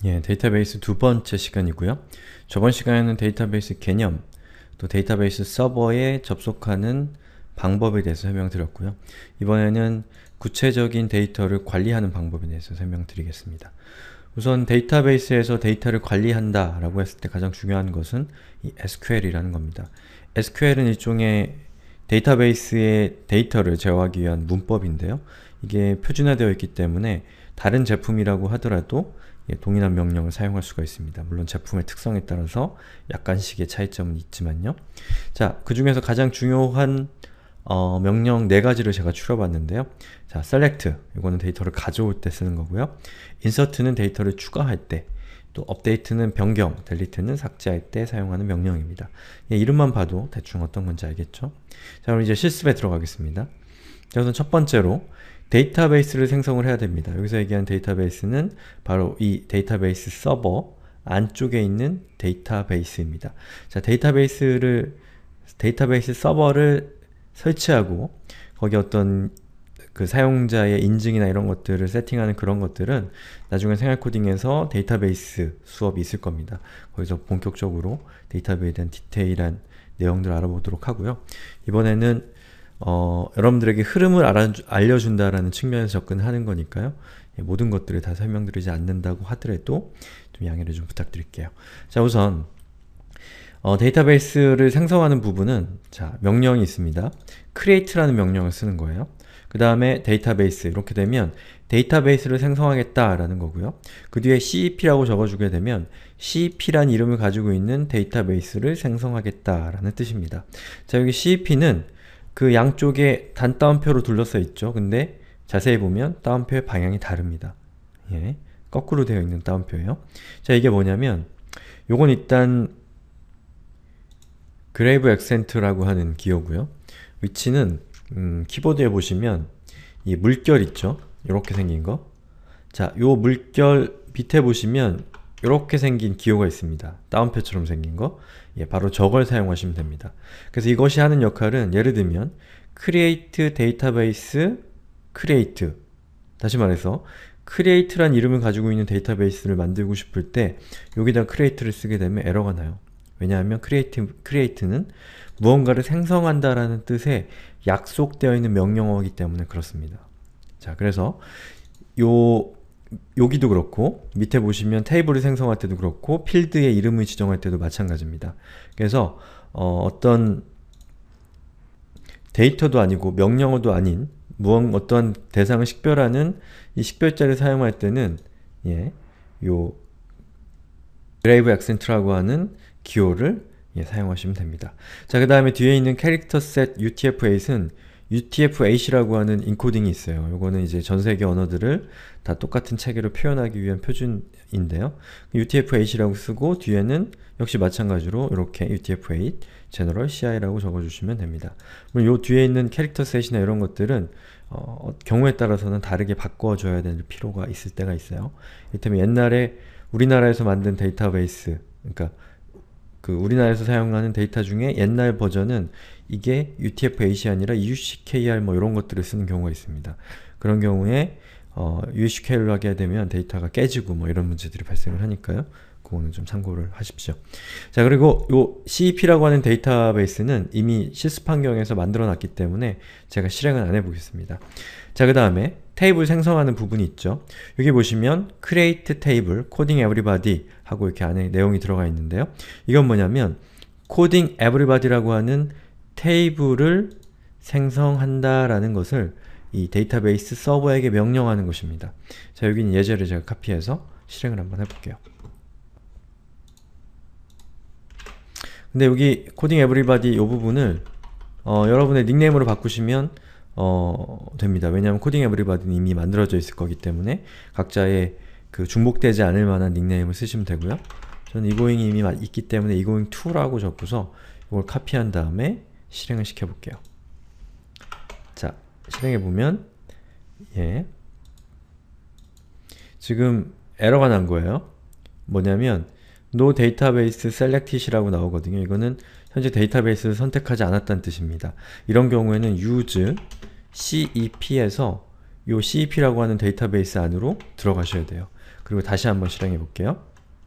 예, 데이터베이스 두 번째 시간이고요. 저번 시간에는 데이터베이스 개념, 또 데이터베이스 서버에 접속하는 방법에 대해서 설명드렸고요. 이번에는 구체적인 데이터를 관리하는 방법에 대해서 설명드리겠습니다. 우선 데이터베이스에서 데이터를 관리한다 라고 했을 때 가장 중요한 것은 이 SQL이라는 겁니다. SQL은 일종의 데이터베이스의 데이터를 제어하기 위한 문법인데요. 이게 표준화되어 있기 때문에 다른 제품이라고 하더라도 동일한 명령을 사용할 수가 있습니다. 물론 제품의 특성에 따라서 약간씩의 차이점은 있지만요. 자, 그 중에서 가장 중요한 명령 4가지를 제가 추려봤는데요. 자, select, 이거는 데이터를 가져올 때 쓰는 거고요. insert는 데이터를 추가할 때, 또 update는 변경, delete는 삭제할 때 사용하는 명령입니다. 이름만 봐도 대충 어떤 건지 알겠죠? 자, 그럼 이제 실습에 들어가겠습니다. 자, 우선 첫 번째로 데이터베이스를 생성을 해야 됩니다. 여기서 얘기한 데이터베이스는 바로 이 데이터베이스 서버 안쪽에 있는 데이터베이스입니다. 자, 데이터베이스 서버를 설치하고 거기 어떤 그 사용자의 인증이나 이런 것들을 세팅하는 그런 것들은 나중에 생활 코딩에서 데이터베이스 수업이 있을 겁니다. 거기서 본격적으로 데이터베이스에 대한 디테일한 내용들을 알아보도록 하고요. 이번에는 여러분들에게 흐름을 알려준다라는 측면에서 접근하는 거니까요. 모든 것들을 다 설명드리지 않는다고 하더라도 좀 양해를 좀 부탁드릴게요. 자, 우선 데이터베이스를 생성하는 부분은 자, 명령이 있습니다. create라는 명령을 쓰는 거예요. 그 다음에 데이터베이스 이렇게 되면 데이터베이스를 생성하겠다라는 거고요. 그 뒤에 CEP라고 적어주게 되면 CEP란 이름을 가지고 있는 데이터베이스를 생성하겠다라는 뜻입니다. 자, 여기 CEP는 그 양쪽에 단 따옴표로 둘러싸 있죠. 근데 자세히 보면 따옴표의 방향이 다릅니다. 예, 거꾸로 되어 있는 따옴표예요. 자, 이게 뭐냐면 요건 일단 그레이브 액센트라고 하는 기호고요. 위치는 키보드에 보시면 이 물결 있죠? 요렇게 생긴 거. 자, 요 물결 밑에 보시면 요렇게 생긴 기호가 있습니다. 따옴표처럼 생긴 거. 예, 바로 저걸 사용하시면 됩니다. 그래서 이것이 하는 역할은 예를 들면 create database create, 다시 말해서 create란 이름을 가지고 있는 데이터베이스를 만들고 싶을 때 여기다 create를 쓰게 되면 에러가 나요. 왜냐하면 create는 무언가를 생성한다라는 뜻의 약속되어 있는 명령어이기 때문에 그렇습니다. 자, 그래서 여기도 그렇고 밑에 보시면 테이블을 생성할 때도 그렇고 필드의 이름을 지정할 때도 마찬가지입니다. 그래서 어떤 데이터도 아니고 명령어도 아닌 어떠한 대상을 식별하는 이 식별자를 사용할 때는 요 grave accent라고 하는 기호를 사용하시면 됩니다. 자, 그 다음에 뒤에 있는 character set UTF-8은 UTF-8이라고 하는 인코딩이 있어요. 요거는 이제 전세계 언어들을 다 똑같은 체계로 표현하기 위한 표준인데요. UTF-8이라고 쓰고 뒤에는 역시 마찬가지로 이렇게 UTF-8 General CI라고 적어주시면 됩니다. 물론 요 뒤에 있는 캐릭터 셋이나 이런 것들은 경우에 따라서는 다르게 바꿔줘야 될 필요가 있을 때가 있어요. 이를테면 옛날에 우리나라에서 만든 데이터베이스, 그러니까 그 우리나라에서 사용하는 데이터 중에 옛날 버전은 이게 UTF-8이 아니라 UCKR 뭐 이런 것들을 쓰는 경우가 있습니다. 그런 경우에 UCKR로 하게 되면 데이터가 깨지고 뭐 이런 문제들이 발생을 하니까요. 그거는 좀 참고를 하십시오. 자, 그리고 요 CEP라고 하는 데이터베이스는 이미 실습 환경에서 만들어 놨기 때문에 제가 실행은 안 해보겠습니다. 자, 그 다음에 테이블 생성하는 부분이 있죠. 여기 보시면 create table, coding everybody 하고 이렇게 안에 내용이 들어가 있는데요. 이건 뭐냐면 coding everybody라고 하는 테이블을 생성한다라는 것을 이 데이터베이스 서버에게 명령하는 것입니다. 자, 여기는 예제를 제가 카피해서 실행을 한번 해볼게요. 근데 여기 coding everybody 이 부분을 여러분의 닉네임으로 바꾸시면 됩니다. 왜냐하면 coding everybody는 이미 만들어져 있을 거기 때문에 각자의 그 중복되지 않을 만한 닉네임을 쓰시면 되고요. 저는 egoing이 이미 있기 때문에 egoing2라고 적고서 이걸 카피한 다음에 실행을 시켜볼게요. 자, 실행해보면 지금 에러가 난 거예요. 뭐냐면 no database selected이라고 나오거든요. 이거는 현재 데이터베이스를 선택하지 않았다는 뜻입니다. 이런 경우에는 use CEP에서 요 CEP라고 하는 데이터베이스 안으로 들어가셔야 돼요. 그리고 다시 한번 실행해 볼게요.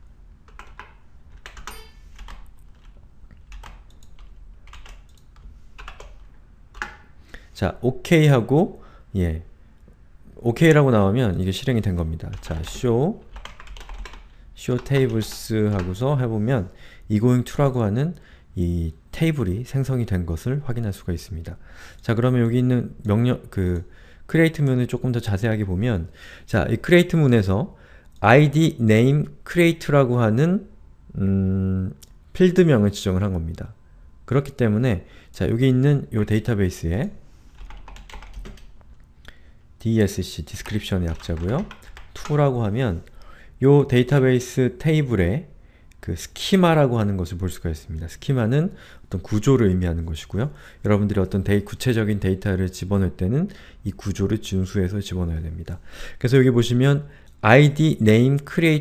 자, OK 하고, OK라고 나오면 이게 실행이 된 겁니다. 자, show tables 하고서 해보면 egoing2라고 하는 이 테이블이 생성이 된 것을 확인할 수가 있습니다. 자, 그러면 여기 있는 명령, create 문을 조금 더 자세하게 보면, 자, 이 create 문에서 id, name, create라고 하는 필드명을 지정을 한 겁니다. 그렇기 때문에 자, 여기 있는 이 데이터베이스에 DESC, description의 약자고요. to라고 하면 이 데이터베이스 테이블에 그 스키마라고 하는 것을 볼 수가 있습니다. 스키마는 어떤 구조를 의미하는 것이고요. 여러분들이 어떤 구체적인 데이터를 집어넣을 때는 이 구조를 준수해서 집어넣어야 됩니다. 그래서 여기 보시면 id, name,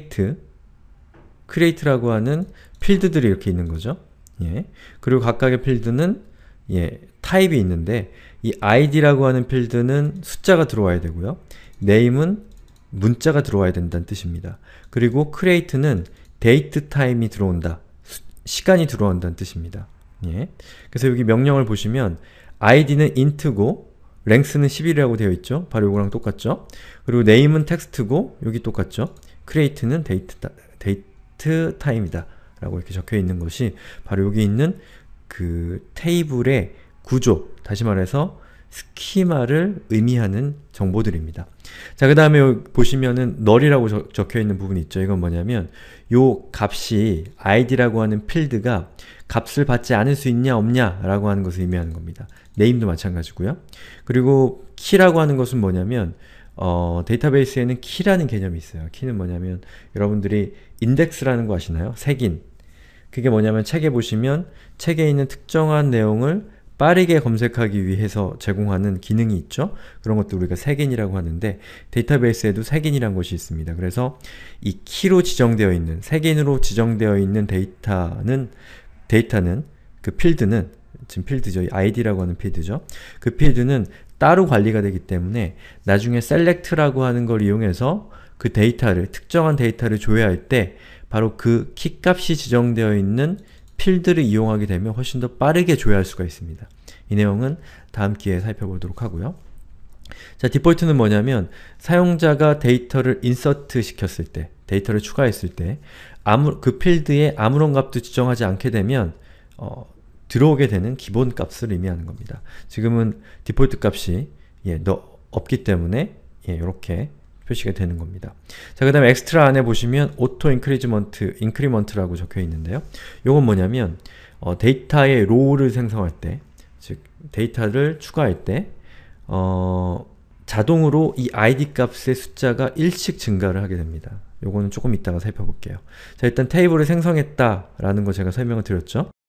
create라고 하는 필드들이 이렇게 있는 거죠. 그리고 각각의 필드는 타입이 있는데 이 id라고 하는 필드는 숫자가 들어와야 되고요. name은 문자가 들어와야 된다는 뜻입니다. 그리고 create는 date time이 들어온다. 시간이 들어온다는 뜻입니다. 그래서 여기 명령을 보시면 id는 int고 length는 11이라고 되어 있죠. 바로 이거랑 똑같죠. 그리고 name은 텍스트고 여기 똑같죠. create는 date time이다 라고 이렇게 적혀 있는 것이 바로 여기 있는 그 테이블의 구조, 다시 말해서 스키마를 의미하는 정보들입니다. 자, 그 다음에 보시면은 null이라고 적혀 있는 부분이 있죠. 이건 뭐냐면 요 값이 id라고 하는 필드가 값을 받지 않을 수 있냐 없냐 라고 하는 것을 의미하는 겁니다. name도 마찬가지고요. 그리고 key라고 하는 것은 뭐냐면 데이터베이스에는 key라는 개념이 있어요. key는 뭐냐면 여러분들이 index라는 거 아시나요? 색인. 그게 뭐냐면 책에 보시면 책에 있는 특정한 내용을 빠르게 검색하기 위해서 제공하는 기능이 있죠. 그런 것도 우리가 색인이라고 하는데 데이터베이스에도 색인이라는 것이 있습니다. 그래서 이 키로 지정되어 있는, 색인으로 지정되어 있는 데이터는 그 필드는 지금 필드죠. id라고 하는 필드죠. 그 필드는 따로 관리가 되기 때문에 나중에 select라고 하는 걸 이용해서 그 데이터를, 특정한 데이터를 조회할 때 바로 그 키값이 지정되어 있는 필드를 이용하게 되면 훨씬 더 빠르게 조회할 수가 있습니다. 이 내용은 다음 기회에 살펴보도록 하고요. 자, 디폴트는 뭐냐면 사용자가 데이터를 인서트 시켰을 때, 데이터를 추가했을 때 그 필드에 아무런 값도 지정하지 않게 되면 들어오게 되는 기본 값을 의미하는 겁니다. 지금은 디폴트 값이 없기 때문에 이렇게 표시가 되는 겁니다. 자, 그 다음에 엑스트라 안에 보시면 auto increment라고 적혀 있는데요. 이건 뭐냐면 데이터의 row를 생성할 때, 즉 데이터를 추가할 때 자동으로 이 id 값의 숫자가 1씩 증가를 하게 됩니다. 요거는 조금 이따가 살펴볼게요. 자, 일단 테이블을 생성했다 라는 거 제가 설명을 드렸죠.